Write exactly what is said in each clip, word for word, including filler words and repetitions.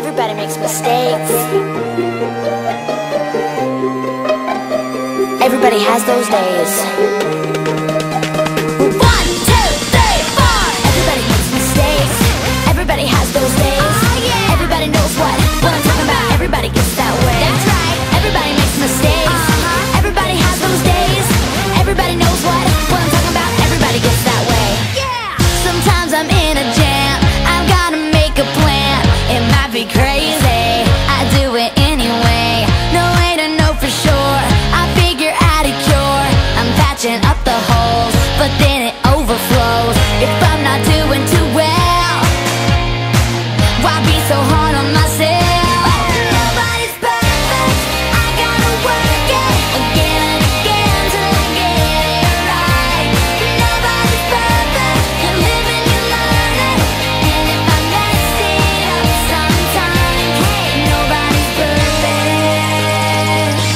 Everybody makes mistakes. Everybody has those days. One, two, three, four. Everybody makes mistakes. Everybody has those days. Oh, yeah. Everybody knows what, what I'm talking about. Everybody gets that way. That's right. Everybody makes mistakes. Uh-huh. Everybody has those days. Everybody knows what, what I'm talking about. Everybody gets that way. Yeah. Sometimes I'm in a jam. I've gotta make a plan. It might be crazy, I do it anyway. No way to know for sure, I figure out a cure. I'm patching up the holes, but then it overflows. If I'm not doing too well, why be so hard on myself? Nobody's perfect, I gotta work it again and again till I get it right. Nobody's perfect, you live and you learn it. And if I mess it up sometime, hey, nobody's perfect.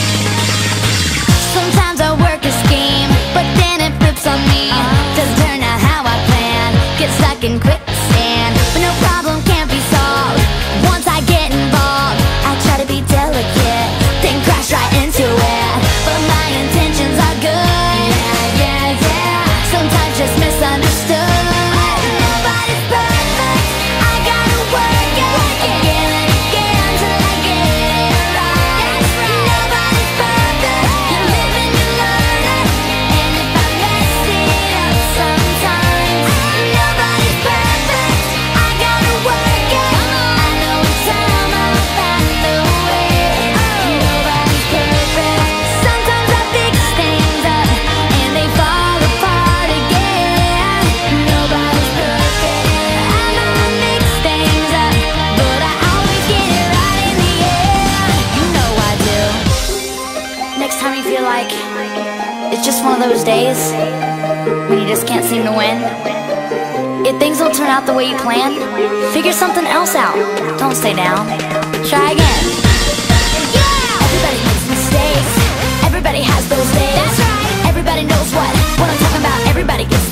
Sometimes I work a scheme, but then it flips on me. Doesn't turn out how I plan, get stuck in quicksand. But no problem can't be solved once I get involved. I try to be delicate, then crash right into it. But my intentions are good, yeah, yeah, yeah. Sometimes just misunderstood. Nobody's perfect, I gotta work it again and again till I get it right. Nobody's perfect, you live and you learn it. And if I mess it up sometimes, nobody's perfect, I gotta work it. I know in time I'll find the way. Nobody's perfect. Sometimes I fix things up and they fall apart again. Nobody's perfect. I know I mix things up, but I always get it right in the end. You know I do. Next time you feel like it's just one of those days when you just can't seem to win, if things don't turn out the way you planned, figure something else out. Don't stay down. Try again. Yeah! Everybody makes mistakes. Everybody has those days. That's right. Everybody knows what, what I'm talking about. Everybody gets